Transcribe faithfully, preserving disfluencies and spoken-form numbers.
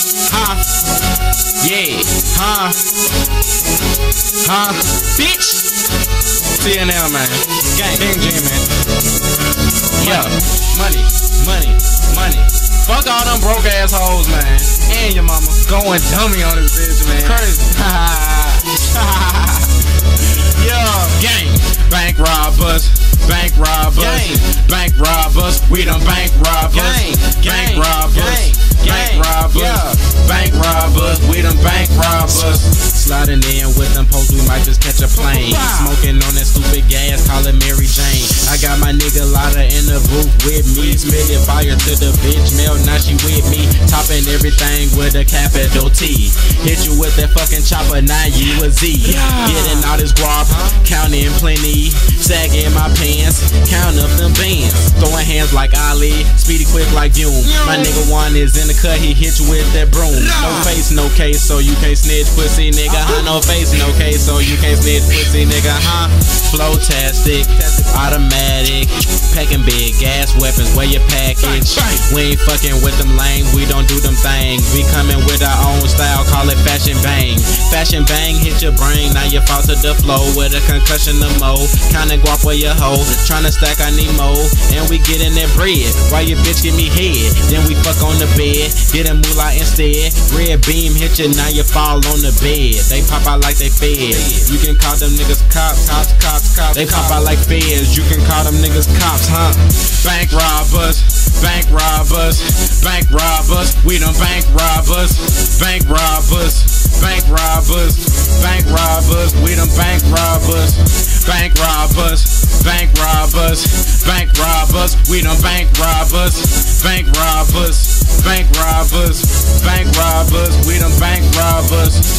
Huh? Yeah. Huh? Huh? Bitch. T N L, man. Gang, gang, gang, man. Yeah. Money, money, money. Fuck all them broke ass hoes, man. And your mama going dummy on this bitch, man. Crazy. Yeah. Gang. Bank robbers. Bank robbers. Gang. Bank robbers. We done bank robbers. Gang. Bank robbers. Gang. Bank robbers. Yeah. Bank robbers. We done bank robbers. Sliding in with them posts, we might just catch a plane. Smoking on that stupid gas, call it Mary Jane. I got my nigga Lotta in the booth with me. Spitting fire to the bitch mail, now she with me. Topping everything with a capital T. Hit you with that fucking chopper, now you a Z. Getting all this guap, counting plenty. Sagging my pants, count up them bands. Throwing hands like Ali, speedy quick like Doom. My nigga one is in the cut, he hit you with that broom. No face, no case, so you can't snitch, pussy nigga. Huh? No face, no case, so you can't snitch, pussy nigga, huh? Flow-tastic, automatic, packing big gas weapons, where your package? We ain't fucking with them lames, we don't do them things. We coming with our own style, call it fashion bang. Fashion bang, hit your brain, now you fall to the flow with a concussion of mo. Kinda guap where your hoe, tryna stack I need mo. And we get in that bread, while your bitch give me head. Then we fuck on the bed, get a moolah instead. Red beam hit you, now you fall on the bed. They pop out like they feds. You can call them niggas cops, cops, cops, cops. They pop out like feds. You can call them niggas cops, huh? Bank robbers, bank robbers, bank robbers. We done bank robbers, bank robbers, bank robbers, bank robbers. We done bank robbers, bank robbers, bank robbers, bank robbers. We done bank robbers, bank robbers, bank robbers, bank robbers. We done bank robbers.